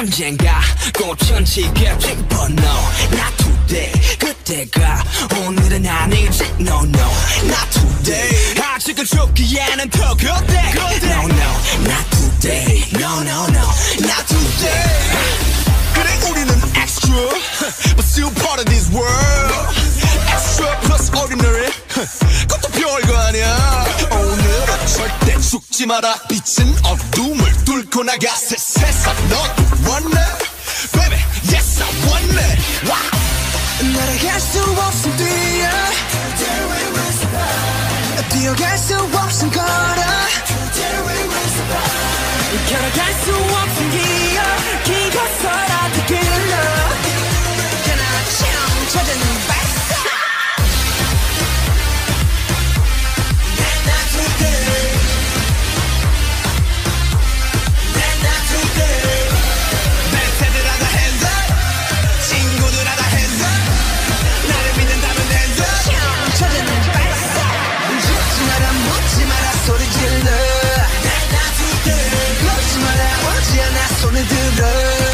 언젠가 꽃은 지겠지 but no not today 그때가 오늘은 아니지 no no not today 아직은 죽기에는 더 그때 no no not today no no no not today 그래 우리는 extra but still part of this world extra plus ordinary 그것도 별거 아니야 오늘은 절대 죽지 마라 빛은 어둠을 뚫고 나가 새 세상 너도 원해 baby yes I want it wow 날아갈 수 없음 뛰어 뛰어갈 수 없음 걸어 걸어갈 수 없음 기어 기어서라도 길러 그나 찾아는 발사 손을 들어